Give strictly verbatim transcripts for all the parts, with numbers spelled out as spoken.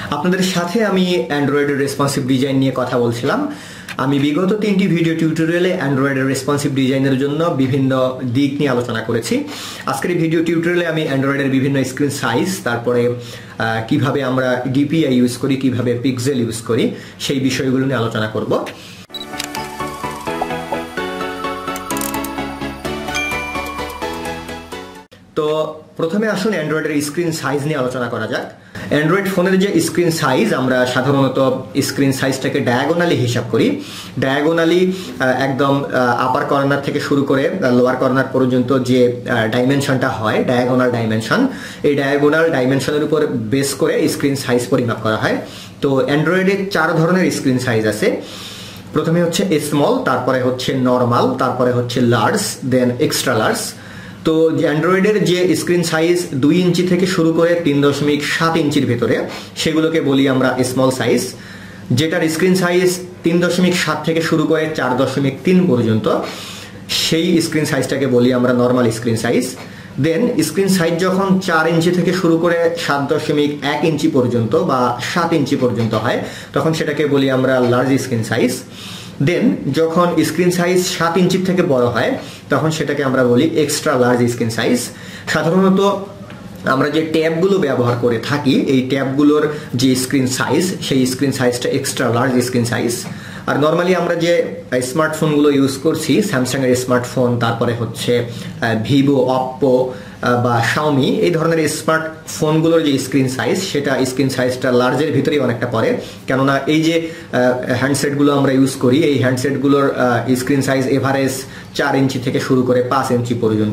আপনাদের সাথে আমি অ্যান্ড্রয়েডের রেসপন্সিভ ডিজাইন নিয়ে কথা বলছিলাম। আমি বিগত তিনটি ভিডিও টিউটোরিয়ালে অ্যান্ড্রয়েডের রেসপন্সিভ ডিজাইনের জন্য বিভিন্ন দিক নিয়ে আলোচনা করেছি। আজকের এই ভিডিও টিউটোরিয়ালে আমি অ্যান্ড্রয়েডের বিভিন্ন স্ক্রিন সাইজ, তারপরে কিভাবে আমরা ডিপিআই ইউজ করি, কিভাবে পিক্সেল ইউজ করি, সেই বিষয়গুলো নিয়ে আলোচনা করব। তো প্রথমে আসুন অ্যান্ড্রয়েডের স্ক্রিন সাইজ নিয়ে আলোচনা করা যাক। অ্যান্ড্রয়েড ফোনের যে স্ক্রিন সাইজ, আমরা সাধারণত স্ক্রিন সাইজটাকে ডায়াগোনালি হিসাব করি। ডায়াগোনালি একদম আপার কর্নার থেকে শুরু করে লোয়ার কর্নার পর্যন্ত যে ডাইমেনশনটা হয়, ডায়াগোনাল ডাইমেনশন, এই ডায়াগোনাল ডাইমেনশনের উপর বেস করে স্ক্রিন সাইজ পরিমাপ করা হয়। তো অ্যান্ড্রয়েডে চার ধরনের স্ক্রিন সাইজ আছে। প্রথমে হচ্ছে স্মল, তারপরে হচ্ছে নর্মাল, তারপরে হচ্ছে লার্জ, দেন এক্সট্রা লার্জ। তো অ্যান্ড্রয়েডের যে স্ক্রিন সাইজ দুই ইঞ্চি থেকে শুরু করে তিন দশমিক সাত ইঞ্চির ভেতরে, সেগুলোকে বলি আমরা স্মল সাইজ। যেটার স্ক্রিন সাইজ তিন দশমিক সাত থেকে শুরু করে চার দশমিক তিন পর্যন্ত, সেই স্ক্রিন সাইজটাকে বলি আমরা normal screen size. Then screen size যখন চার ইঞ্চি থেকে শুরু করে সাত দশমিক এক ইঞ্চি পর্যন্ত বা সাত ইঞ্চি পর্যন্ত হয়, তখন সেটাকে বলি আমরা লার্জ স্ক্রিন সাইজ। দেন যখন স্ক্রিন সাইজ সাত ইঞ্চির থেকে বড় হয়, তখন সেটাকে আমরা বলি এক্সট্রা লার্জ স্ক্রিন সাইজ। সাধারণত আমরা যে ট্যাবগুলো ব্যবহার করে থাকি, এই ট্যাবগুলোর যে স্ক্রিন সাইজ, সেই স্ক্রিন সাইজটা এক্সট্রা লার্জ স্ক্রিন সাইজ। আর নর্মালি আমরা যে স্মার্টফোনগুলো ইউজ করছি, স্যামসাংয়ের স্মার্টফোন, তারপরে হচ্ছে ভিভো, অপ্পো বা শাওমি, এই ধরনের স্মার্টফোনগুলোর যে স্ক্রিন সাইজ, সেটা স্ক্রিন সাইজটা লার্জের ভিতরেই অনেকটা পড়ে। কেননা এই যে হ্যান্ডসেটগুলো আমরা ইউজ করি, এই হ্যান্ডসেটগুলোর স্ক্রিন সাইজ এভারেজ চার ইঞ্চি থেকে শুরু করে পাঁচ ইঞ্চি পর্যন্ত।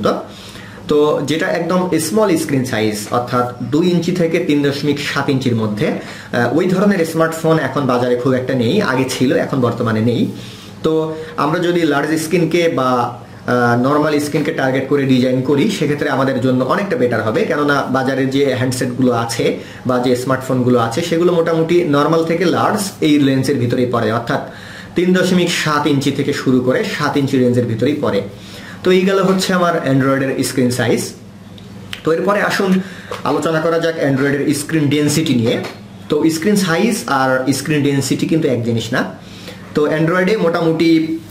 তো যেটা একদম স্মল স্ক্রিন সাইজ, অর্থাৎ দুই ইঞ্চি থেকে তিন দশমিক সাত ইঞ্চির মধ্যে, ওই ধরনের স্মার্টফোন এখন বাজারে খুব একটা নেই। আগে ছিল, এখন বর্তমানে নেই। তো আমরা যদি লার্জ স্ক্রিনকে বা নর্মাল স্ক্রিনকে টার্গেট করে ডিজাইন করি, সেক্ষেত্রে আমাদের জন্য অনেকটা বেটার হবে। কেননা বাজারে যে হ্যান্ডসেটগুলো আছে বা যে স্মার্টফোনগুলো আছে, সেগুলো মোটামুটি নর্মাল থেকে লার্জ এই রেঞ্জের ভিতরেই পড়ে, অর্থাৎ তিন দশমিক সাত ইঞ্চি থেকে শুরু করে সাত ইঞ্চি রেঞ্জের ভিতরেই পড়ে। তো এই গেল হচ্ছে আমার অ্যান্ড্রয়েডের স্ক্রিন সাইজ। তো এরপরে আসুন আলোচনা করা যাক অ্যান্ড্রয়েডের স্ক্রিন ডেনসিটি নিয়ে। তো স্ক্রিন সাইজ আর স্ক্রিন ডেনসিটি কিন্তু এক জিনিস না। তো অ্যান্ড্রয়েডে মোটামুটি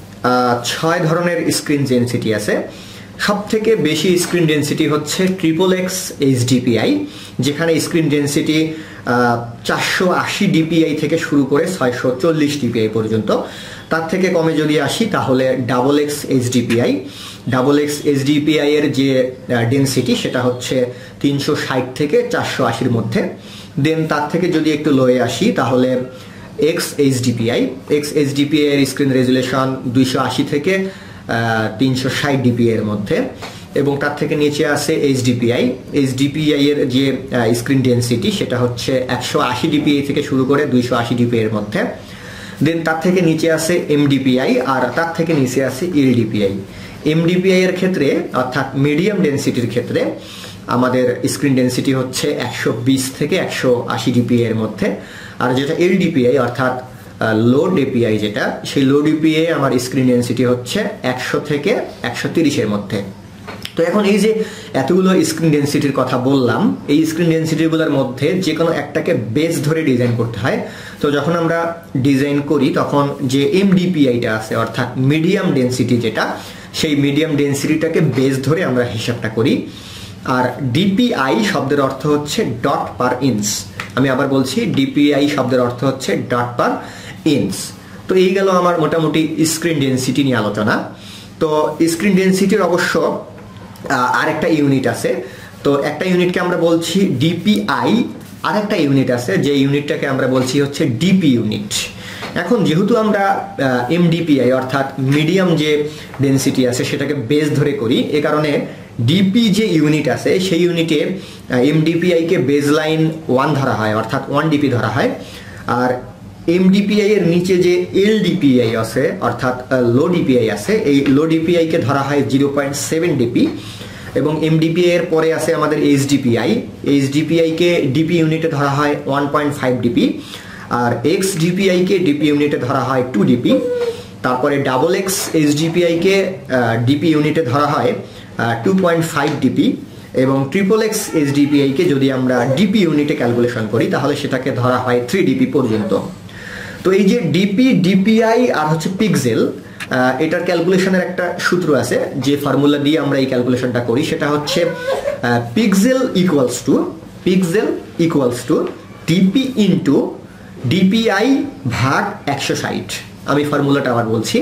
ছয় ধরনের স্ক্রিন ডেনসিটি আছে। সব থেকে বেশি স্ক্রিন ডেনসিটি হচ্ছে ট্রিপল এক্স এইচডিপিআই, যেখানে স্ক্রিন ডেনসিটি চারশো আশি ডিপিআই থেকে শুরু করে ছয়শো চল্লিশ ডিপিআই পর্যন্ত। তার থেকে কমে যদি আসি, তাহলে double X HDPI. Double X HDPI এর যে ডেনসিটি, সেটা হচ্ছে তিনশো ষাট থেকে চারশো আশির মধ্যে। দেন তার থেকে যদি একটু লোয়ে আসি, তাহলে এক্স এইচডিপিআই। এক্স এইচডিপিআই এর স্ক্রিন রেজুলেশন দুইশো আশি থেকে তিনশো ষাট ডিপিআই এর মধ্যে। এবং তার থেকে নিচে আছে এইচডিপিআই। এইচডিপিআই এর যে স্ক্রিন ডেনসিটি, সেটা হচ্ছে একশো আশি ডিপিআই থেকে শুরু করে দুইশো আশি ডিপিআই এর মধ্যে। দেন তার থেকে নিচে আছে এমডিপিআই, আর তার থেকে নিচে আছে এলডিপিআই। এমডিপিআই এর ক্ষেত্রে, অর্থাৎ মিডিয়াম ডেনসিটির ক্ষেত্রে, আমাদের স্ক্রিন ডেনসিটি হচ্ছে একশো বিশ থেকে একশো আশি ডিপিআই এর মধ্যে। আর যেটা এলডিপিআই, অর্থাৎ লো ডিপিআই যেটা, সেই লো ডিপিআই আমার স্ক্রিন ডেনসিটি হচ্ছে একশো থেকে একশো তিরিশের মধ্যে। তো এখন এই যে এতগুলো স্ক্রিন ডেনসিটির কথা বললাম, এই স্ক্রিন ডেনসিটিগুলোর মধ্যে যে কোনো একটাকে বেস ধরে ডিজাইন করতে হয়। তো যখন আমরা ডিজাইন করি, তখন যে এমডিপিআইটা আছে, অর্থাৎ মিডিয়াম ডেনসিটি যেটা, সেই মিডিয়াম ডেনসিটিটাকে বেস ধরে আমরা হিসাবটা করি। আর ডিপিআই শব্দের অর্থ হচ্ছে ডট পার ইঞ্চ। আমি আবার বলছি, ডিপিআই শব্দের অর্থ হচ্ছে ডট পার ইঞ্চ। তো এই গেল আমার মোটামুটি স্ক্রিন ডেনসিটি নিয়ে আলোচনা। তো স্ক্রিন ডেনসিটির অবশ্য আরেকটা ইউনিট আছে। তো একটা ইউনিটকে আমরা বলছি ডিপিআই, আর একটা ইউনিট আছে যে ইউনিটটাকে আমরা বলছি হচ্ছে ডিপি ইউনিট। এখন যেহেতু আমরা এমডিপিআই অর্থাৎ মিডিয়াম যে ডেনসিটি আছে সেটাকে বেস ধরে করি, এ কারণে ডিপি যে ইউনিট আছে সেই ইউনিটে এমডিপিআইকে বেস লাইন ওয়ান ধরা হয়, অর্থাৎ ওয়ান ডিপি ধরা হয়। আর এমডিপিআই এর নিচে যে এলডিপিআই আছে, অর্থাৎ লো ডিপিআই আছে, এই লো ডিপিআইকে ধরা হয় জিরো পয়েন্ট সেভেন ডিপি। এবং এমডিপিআই এর পরে আছে আমাদের এইচডিপিআই। এইচডিপিআইকে ডিপি ইউনিটে ধরা হয় ওয়ান পয়েন্ট ফাইভ ডিপি। আর এক্স ডিপিআইকে ডিপি ইউনিটে ধরা হয় টু ডিপি। তারপরে ডাবল এক্স এইচডিপিআইকে ডিপি ইউনিটে ধরা হয় টু পয়েন্ট ফাইভ ডিপি। এবং ট্রিপল এক্স এইচডিপিআই কে যদি আমরা ডিপি ইউনিটে ক্যালকুলেশন করি তাহলে সেটাকে ধরা হয় থ্রি ডিপি পর্যন্ত। তো এই যে ডিপি, ডিপিআই আর হচ্ছে পিক্সেল, এটার ক্যালকুলেশনের একটা সূত্র আছে, যে ফর্মুলা দিয়ে আমরা এই ক্যালকুলেশনটা করি সেটা হচ্ছে pixel equals to pixel equals to DP into DPI ভাগ একশো ষাট। আমি ফর্মুলাটা আবার বলছি,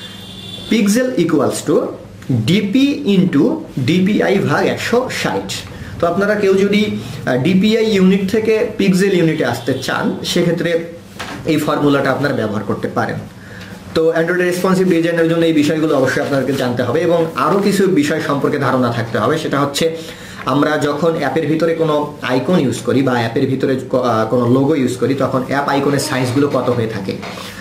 pixel equals to DP into DPI ভাগ একশো ষাট। তো আপনারা কেউ যদি ডিপিআই ইউনিট থেকে পিক্সেল ইউনিটে আসতে চান সেক্ষেত্রে এই ফর্মুলাটা আপনারা ব্যবহার করতে পারেন। তো অ্যান্ড্রয়েড রেসপন্সিভ ডিজাইনের জন্য এই বিষয়গুলো অবশ্যই আপনাদেরকে জানতে হবে এবং আরও কিছু বিষয় সম্পর্কে ধারণা থাকতে হবে। সেটা হচ্ছে আমরা যখন অ্যাপের ভিতরে কোনো আইকন ইউজ করি বা অ্যাপের ভিতরে কোনো লোগো ইউজ করি তখন অ্যাপ আইকনের সাইজগুলো কত হয়ে থাকে।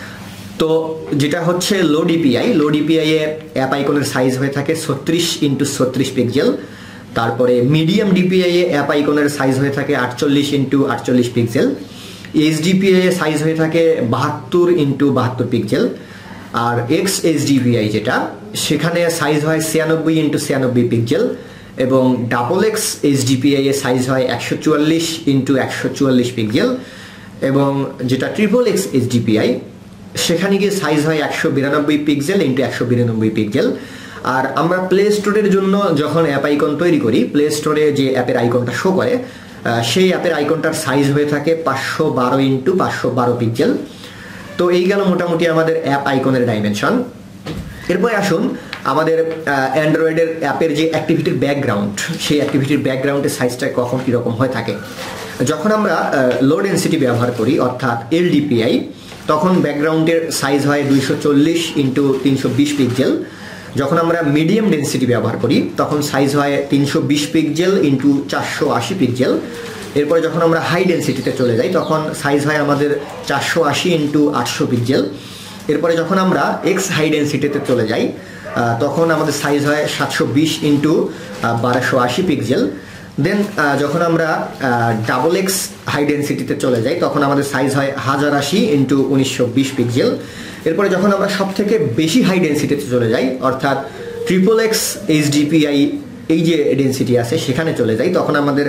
তো যেটা হচ্ছে লো ডিপিআই, লো ডিপিআই এ অ্যাপ আইকনের সাইজ হয়ে থাকে ছত্রিশ ইন্টু ছত্রিশ পিক্সেল। তারপরে মিডিয়াম ডিপিআই এ অ্যাপ আইকনের সাইজ হয়ে থাকে আটচল্লিশ ইন্টু আটচল্লিশ পিক্সেল। এইচডিপিআই এ সাইজ হয়ে থাকে বাহাত্তর ইন্টু বাহাত্তর পিক্সেল। আর এক্স এইচডিপিআই যেটা, সেখানে সাইজ হয় ছিয়ানব্বই ইন্টু ছিয়ানব্বই পিক্সেল এবং ডাবল এক্স এইচডিপিআই এ সাইজ হয় একশো চুয়াল্লিশ ইন্টু একশো চুয়াল্লিশ পিক্সেল এবং যেটা ট্রিপল এক্স এইচডিপিআই সেখানে গিয়ে সাইজ হয় একশো বিরানব্বই পিক্সেল ইন্টু একশো বিরানব্বই পিক্সেল। আর আমরা প্লে স্টোরের জন্য যখন অ্যাপ আইকন তৈরি করি, প্লে স্টোরে যে অ্যাপের আইকনটা শো করে সেই অ্যাপের আইকনটার সাইজ হয়ে থাকে পাঁচশো বারো ইন্টু পাঁচশো বারো পিক্সেল। তো এই গেল মোটামুটি আমাদের অ্যাপ আইকনের ডাইমেনশন। এরপরে আসুন আমাদের অ্যান্ড্রয়েডের অ্যাপের যে অ্যাক্টিভিটির ব্যাকগ্রাউন্ড, সেই অ্যাক্টিভিটির ব্যাকগ্রাউন্ডের সাইজটা কখন কীরকম হয়ে থাকে। যখন আমরা লো ডেন্সিটি ব্যবহার করি অর্থাৎ এলডিপিআই, তখন ব্যাকগ্রাউন্ডের সাইজ হয় দুইশো চল্লিশ ইন্টু তিনশো বিশ পিক্সেল। যখন আমরা মিডিয়াম ডেন্সিটি ব্যবহার করি তখন সাইজ হয় তিনশো বিশ পিক্সেল ইন্টু চারশো আশি পিক্সেল। এরপরে যখন আমরা হাই ডেন্সিটিতে চলে যাই তখন সাইজ হয় আমাদের চারশো আশি ইন্টু আটশো পিক্সেল। এরপরে যখন আমরা এক্স হাই ডেন্সিটিতে চলে যাই তখন আমাদের সাইজ হয় সাতশো বিশ ইন্টু বারোশো আশি পিক্সেল। দেন যখন আমরা ডাবল এক্স হাই ডেন্সিটিতে চলে যাই তখন আমাদের সাইজ হয় হাজার আশি ইন্টু উনিশশো বিশ পিক্সেল। এরপরে যখন আমরা সব থেকে বেশি হাই ডেন্সিটিতে চলে যাই অর্থাৎ ট্রিপল এক্স এইচডিপিআই এই যে ডেন্সিটি আছে সেখানে চলে যাই তখন আমাদের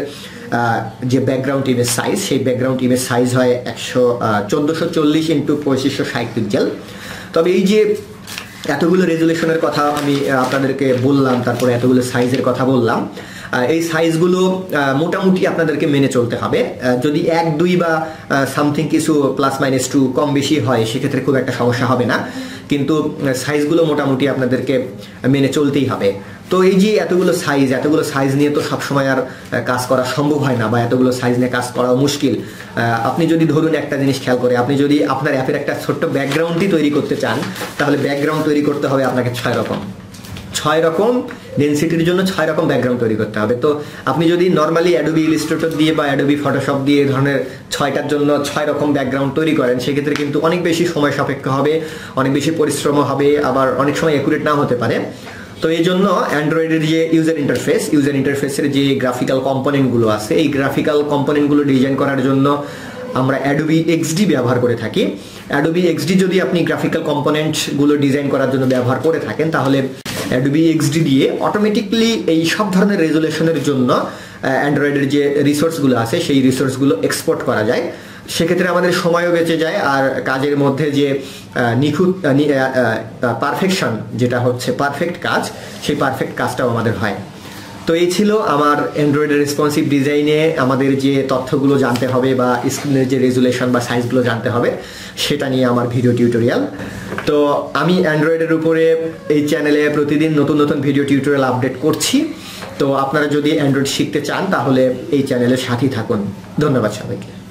যে ব্যাকগ্রাউন্ড ইমেজ সাইজ, সেই ব্যাকগ্রাউন্ড ইমেজ সাইজ হয় একশো চোদ্দোশো চল্লিশ ইন্টু পঁচিশশো ষাট পিক্সেল। তবে এই যে এতগুলো রেজুলেশনের কথা আমি আপনাদেরকে বললাম, তারপরে এতগুলো সাইজের কথা বললাম, এই সাইজগুলো মোটামুটি আপনাদেরকে মেনে চলতে হবে। যদি এক দুই বা সামথিং কিছু প্লাস মাইনাস টু কম বেশি হয় সেক্ষেত্রে খুব একটা সমস্যা হবে না, কিন্তু সাইজগুলো মোটামুটি আপনাদেরকে মেনে চলতেই হবে। তো এই যে এতগুলো সাইজ, এতগুলো সাইজ নিয়ে তো সবসময় আর কাজ করা সম্ভব হয় না বা এতগুলো সাইজ নিয়ে কাজ করা মুশকিল। আপনি যদি ধরুন একটা জিনিস খেয়াল করে, আপনি যদি আপনার অ্যাপের একটা ছোট্ট ব্যাকগ্রাউন্ডই তৈরি করতে চান তাহলে ব্যাকগ্রাউন্ড তৈরি করতে হবে আপনাকে ছয় রকম ছয় রকম ডেন্সিটির জন্য ছয় রকম ব্যাকগ্রাউন্ড তৈরি করতে হবে। তো আপনি যদি নর্মালি অ্যাডোবি ইলাস্ট্রেটর দিয়ে বা অ্যাডোবি ফটোশপ দিয়ে এই ধরনের ছয়টার জন্য ছয় রকম ব্যাকগ্রাউন্ড তৈরি করেন সেক্ষেত্রে কিন্তু অনেক বেশি সময় সাপেক্ষ হবে, অনেক বেশি পরিশ্রম হবে, আবার অনেক সময় অ্যাকুরেট নাও হতে পারে। তো এই জন্য অ্যান্ড্রয়েডের যে ইউজার ইন্টারফেস, ইউজার ইন্টারফেসের যে গ্রাফিক্যাল কম্পোনেন্টগুলো আছে, এই গ্রাফিক্যাল কম্পোনেন্টগুলো ডিজাইন করার জন্য আমরা অ্যাডোবি এক্সডি ব্যবহার করে থাকি। অ্যাডোবি এক্সডি যদি আপনি গ্রাফিক্যাল কম্পোনেন্টগুলো ডিজাইন করার জন্য ব্যবহার করে থাকেন তাহলে অ্যাডোবি এক্সডি দিয়ে অটোমেটিকলি এই সব ধরনের রেজুলেশনের জন্য অ্যান্ড্রয়েডের যে রিসোর্সগুলো আছে সেই রিসোর্সগুলো এক্সপোর্ট করা যায়। সেক্ষেত্রে আমাদের সময়ও বেঁচে যায় আর কাজের মধ্যে যে নিখুঁত পারফেকশন যেটা হচ্ছে পারফেক্ট কাজ, সেই পারফেক্ট কাজটাও আমাদের হয়। তো এই ছিল আমার অ্যান্ড্রয়েডের রেসপন্সিভ ডিজাইনে আমাদের যে তথ্যগুলো জানতে হবে বা স্ক্রিনের যে রেজুলেশন বা সাইজগুলো জানতে হবে সেটা নিয়ে আমার ভিডিও টিউটোরিয়াল। তো আমি অ্যান্ড্রয়েডের উপরে এই চ্যানেলে প্রতিদিন নতুন নতুন ভিডিও টিউটোরিয়াল আপডেট করছি। তো আপনারা যদি অ্যান্ড্রয়েড শিখতে চান তাহলে এই চ্যানেলের সাথেই থাকুন। ধন্যবাদ সবাইকে।